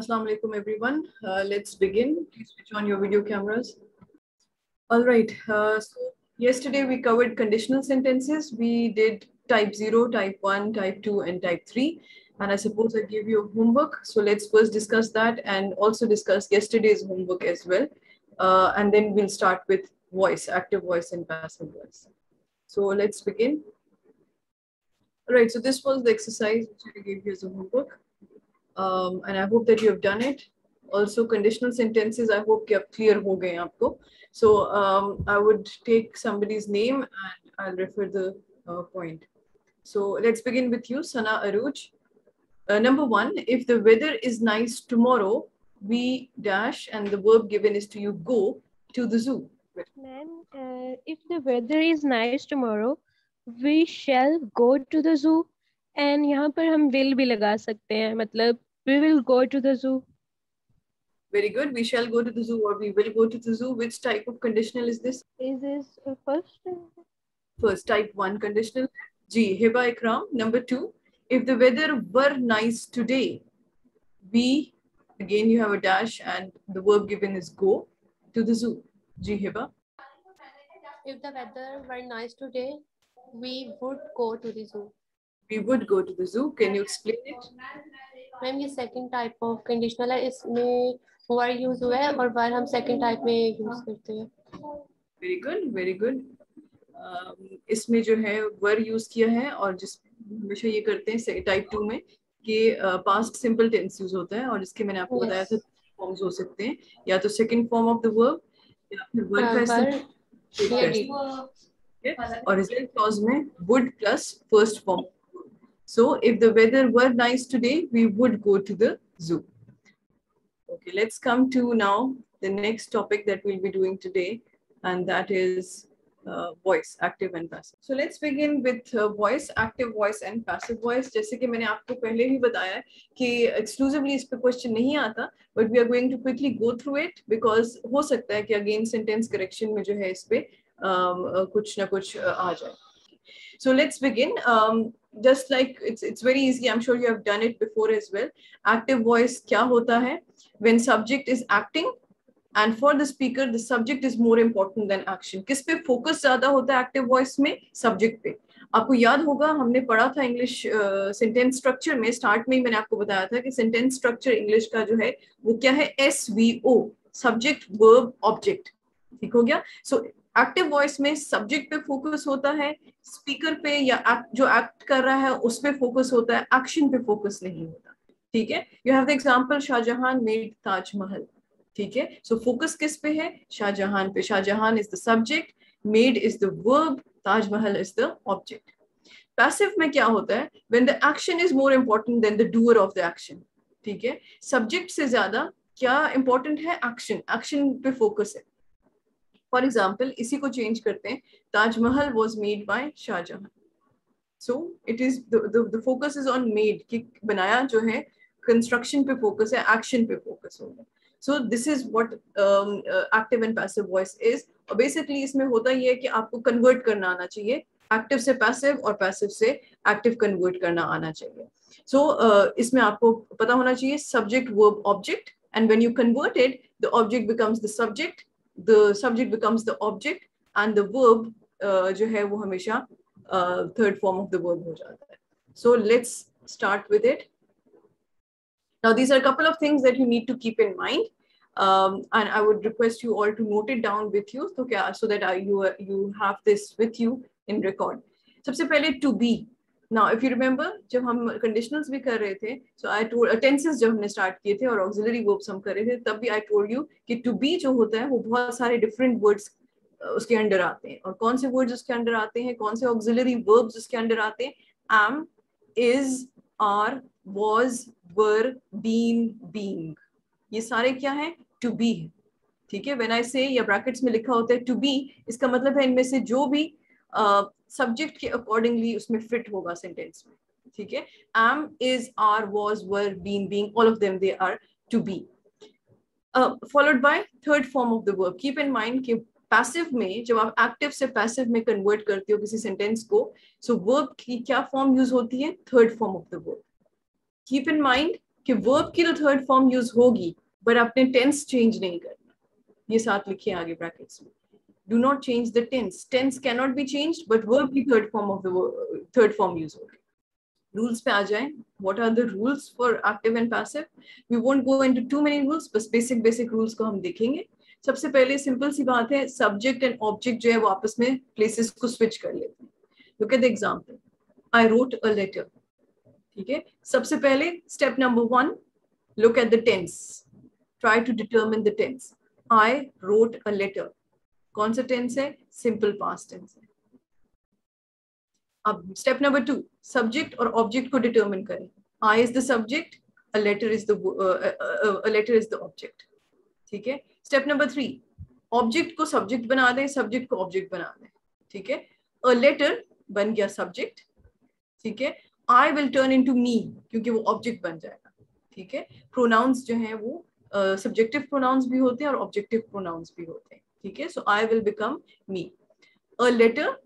Assalamu alaikum everyone. Let's begin. Please switch on your video cameras. All right. So yesterday we covered conditional sentences. We did type 0, type 1, type 2, and type 3. And I suppose I gave you homework. So let's first discuss that and also discuss yesterday's homework as well. And then we'll start with voice, active voice and passive voice. So let's begin. All right. So this was the exercise which I gave you as a homework. And I hope that you have done it. Also, conditional sentences, I hope that clear ho gaye aapko. So I would take somebody's name and I'll refer the point. So let's begin with you, Sana Aruj. Number 1, if the weather is nice tomorrow, we dash and the verb given is to you go to the zoo. Ma'am, if the weather is nice tomorrow, we shall go to the zoo. And यहाँ पर हम will भी लगा सकते हैं, मतलब we will go to the zoo. Very good. We shall go to the zoo or we will go to the zoo. Which type of conditional is this? Is this first? First, type 1 conditional. G. Hiba Ikram. Number 2, if the weather were nice today, we, again you have a dash and the verb given is go to the zoo. G. Hiba. If the weather were nice today, we would go to the zoo. We would go to the zoo. Can you explain it? Ma'am ये second type of conditional है, इसमें were use हुआ है और were हम second type में use करते हैं. Very good, very good. इसमें जो है were use किया है और जिस हमेशा ये करते हैं type 2 में कि past simple tense use होता है और इसके मैंने आपको बताया था forms हो सकते हैं या तो second form of the verb या फिर verb का और result clause में would plus first form. So if the weather were nice today, we would go to the zoo. Okay, let's come to now the next topic that we'll be doing today, and that is voice, active and passive. So let's begin with voice, active voice and passive voice. जैसे कि मैंने आपको पहले ही बताया कि exclusively इस पे question नहीं आता, but we are going to quickly go through it because हो सकता है कि again sentence correction में जो है इस पे कुछ ना कुछ आ जाए. So let's begin. Just like it's very easy. I'm sure you have done it before as well. Active voice क्या होता है? When subject is acting, and for the speaker, the subject is more important than action. किस पे focus ज़्यादा होता है active voice में? Subject पे. आपको याद होगा हमने पढ़ा था English sentence structure में start में ही मैंने आपको बताया था कि sentence structure English का जो है वो क्या है? SVO, subject, verb, object. ठीक हो गया? So एक्टिव वॉइस में सब्जेक्ट पे फोकस होता है, स्पीकर पे या जो एक्ट कर रहा है उस पे फोकस होता है, एक्शन पे फोकस नहीं होता. ठीक है. You have the example Shahjahan made Taj Mahal. ठीक है. सो फोकस किस पे है? शाहजहां पे. Shahjahan is the subject, made is the verb, Taj Mahal is the object. Passive में क्या होता है? When the action is more important than the doer of the action. ठीक है. सब्जेक्ट से ज्यादा क्या इंपॉर्टेंट है? एक्शन. एक्शन पे फोकस है. For example, इसी को change करते हैं. Taj Mahal was made by Shahjahan. So it is the focus is on made कि बनाया जो है construction पे focus है, action पे focus होगा. So this is what active and passive voice is. और basically इसमें होता ये है कि आपको convert करना आना चाहिए. Active से passive और passive से active convert करना आना चाहिए. So इसमें आपको पता होना चाहिए subject, verb, object, and when you convert it, the object becomes the subject. The subject becomes the object and the verb जो है वो हमेशा third form of the verb हो जाता है. So let's start with it. Now these are a couple of things that you need to keep in mind, and I would request you all to note it down with you so that you have this with you in record. सबसे पहले to be. Now if you remember जब हम conditionals भी कर रहे थे, so I told tenses जब हमने start किए थे और auxiliary verbs हम कर रहे थे तब भी I told you कि to be जो होता है वो बहुत सारे different words उसके अंडर आते हैं. और कौन से words उसके अंडर आते हैं, कौन से auxiliary verbs उसके अंडर आते हैं? am, is, are, was, were, been, being. ये सारे क्या हैं? To be. ठीक है. When I say या brackets में लिखा होता है to be, इसका मतलब है इनमें से जो भी सब्जेक्ट के अकॉर्डिंगली उसमें फिट होगा सेंटेंस में. ठीक है. am, is, are, was, were, been, being, all of them they are to be. Followed by third form of the verb. Keep in mind कि पैसिव में जब आप एक्टिव से पैसिव में कन्वर्ट करते हो किसी सेंटेंस को, सो वर्ब की क्या फॉर्म यूज होती है? Third form of the verb. Keep in mind कि वर्ब की तो थर्ड फॉर्म यूज होगी बट आपने टेंस चेंज नहीं करना। ये साथ लिखिए आगे ब्रैकेट्स में, do not change the tense, tense can not be changed but verb की थर्ड फॉर्म यूज होगी। रूल्स पे आ जाएं, what are the rules for active and passive? We won't go into too many rules, बस basic rules को हम देखेंगे। सबसे पहले सिंपल सी बात है, सब्जेक्ट एंड ऑब्जेक्ट जो है वो आपस में प्लेसेस को स्विच कर लेते हैं। Look at the example, I wrote a letter. ठीक है, सबसे पहले step number 1, look at the tense, try to determine the tense. I wrote a letter, कौन सा टेंस है? सिंपल पास्ट टेंस है। अब स्टेप नंबर 2, सब्जेक्ट और ऑब्जेक्ट को डिटरमिन करें। I is the subject, a letter is the object. ठीक है, स्टेप नंबर 3, ऑब्जेक्ट को सब्जेक्ट बना दें, सब्जेक्ट को ऑब्जेक्ट बना दें। ठीक है, अ लेटर बन गया सब्जेक्ट। ठीक है, I will turn into me, क्योंकि वो ऑब्जेक्ट बन जाएगा। ठीक है, प्रोनाउंस जो हैं वो सब्जेक्टिव प्रोनाउंस भी होते हैं और ऑब्जेक्टिव प्रोनाउंस भी होते हैं। ठीक है, so I will become me. A letter,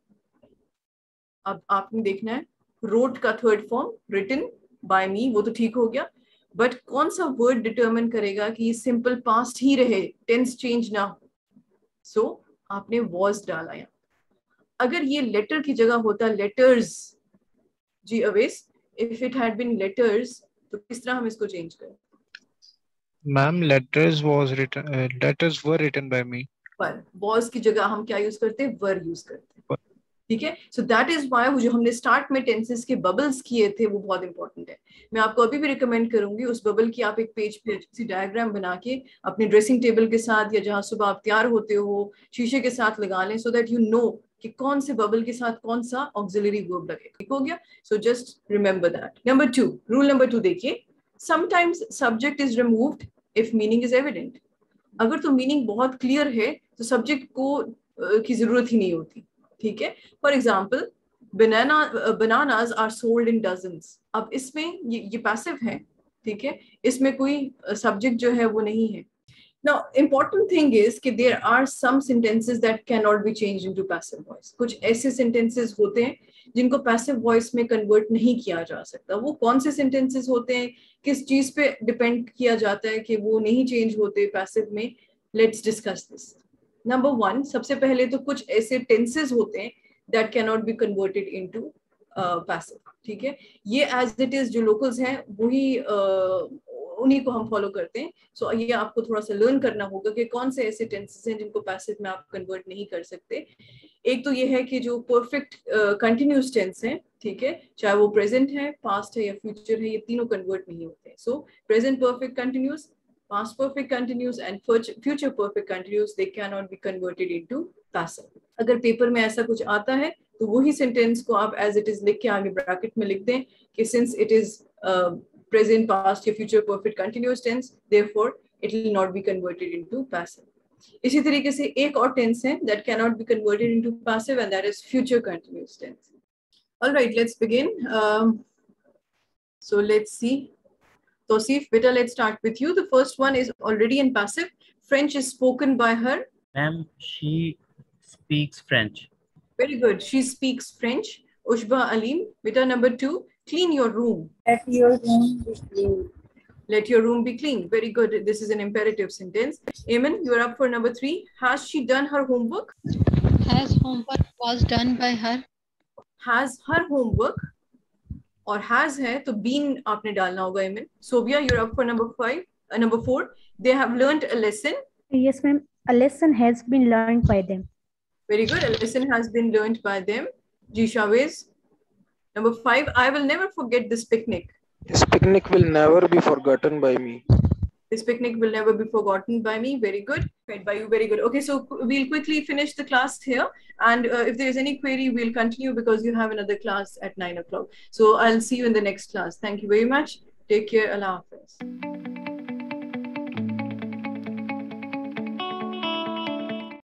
अब आपने देखना है, रोट का third form written by me, वो तो ठीक हो गया, बट कौन सा वर्ड डिटरमिन करेगा कि ये सिंपल पास्ट ही रहे, टेंस चेंज ना हो? सो आपने वॉज डाला यहाँ। अगर ये लेटर की जगह होता लेटर्स, जी अवेस, if it had been letters, तो किस तरह हम इसको चेंज करें? Ma'am letters were written by me, पर वॉज की जगह हम क्या यूज करते हैं? वर यूज करते हैं। ठीक है, सो दैट इज वाई वो जो हमने स्टार्ट में टेंसेस के बबल्स किए थे वो बहुत इंपॉर्टेंट है। मैं आपको अभी भी रिकमेंड करूंगी उस बबल की आप एक पेज पे अच्छी सी डायग्राम बना के अपने ड्रेसिंग टेबल के साथ या जहां सुबह आप तैयार होते हो शीशे के साथ लगा लें, सो दैट यू नो कि कौन से बबल के साथ कौन सा ऑक्सिलरी वर्ब लगेगा। ठीक हो गया? So just remember that. Number 2, rule number 2 देखिए, sometimes subject is removed if meaning is evident. अगर तो मीनिंग बहुत क्लियर है तो सब्जेक्ट को की जरूरत ही नहीं होती। ठीक है, for example bananas are sold in dozens. अब इसमें ये पैसिव है। ठीक है, इसमें कोई सब्जेक्ट जो है वो नहीं है। Now, important thing is कि there are some sentences that cannot be changed into passive voice. कुछ ऐसे sentences होते हैं जिनको passive voice में convert नहीं किया जा सकता। वो कौन से sentences होते हैं, किस चीज पे depend किया जाता है कि वो नहीं change होते passive में? Let's discuss this. Number 1, सबसे पहले तो कुछ ऐसे tenses होते हैं that cannot be converted into passive. ठीक है, ये as it is जो locals हैं वही उन्हीं को हम फॉलो करते हैं। सो ये आपको थोड़ा सा लर्न करना होगा कि कौन से ऐसे टेंसेस हैं जिनको पैसिव में आप कन्वर्ट नहीं कर सकते। एक तो ये है कि जो परफेक्ट कंटिन्यूस टेंस है, ठीक है, चाहे वो प्रेजेंट है, पास्ट है या फ्यूचर है, ये तीनों कन्वर्ट नहीं होते। So present perfect continuous, past perfect continuous and future perfect continuous, they cannot be converted into passive। अगर पेपर में ऐसा कुछ आता है तो वही सेंटेंस को आप as it is लिख के आगे ब्रैकेट में लिख दें कि since it is present, past या future perfect continuous tense, therefore it will not be converted into passive। इसी तरीके से एक और टेंस है that cannot be converted into passive and that is future continuous tense। All right, let's begin। So let's see। Tosif, beta, let's start with you। The first one is already in passive. French is spoken by her. Ma'am, she speaks French. Very good. She speaks French. Ushba Alim, beta number 2, clean your room. Let your room be clean. Let your room be clean. Very good. This is an imperative sentence. Eamon, you're up for number 3. Has she done her homework? Has homework was done by her. Has her homework और has है तो been आपने डालना होगा। Eamon. Sobia, you're up for number 4. They have learned a lesson. Yes, ma'am. A lesson has been learned by them. Very good. A lesson has been learned by them. Jishawiz. Number 5. I will never forget this picnic. This picnic will never be forgotten by me. This picnic will never be forgotten by me. Very good. Right, by you. Very good. Okay, so we'll quickly finish the class here. And if there is any query, we'll continue because you have another class at 9 o'clock. So I'll see you in the next class. Thank you very much. Take care. Allah Hafiz.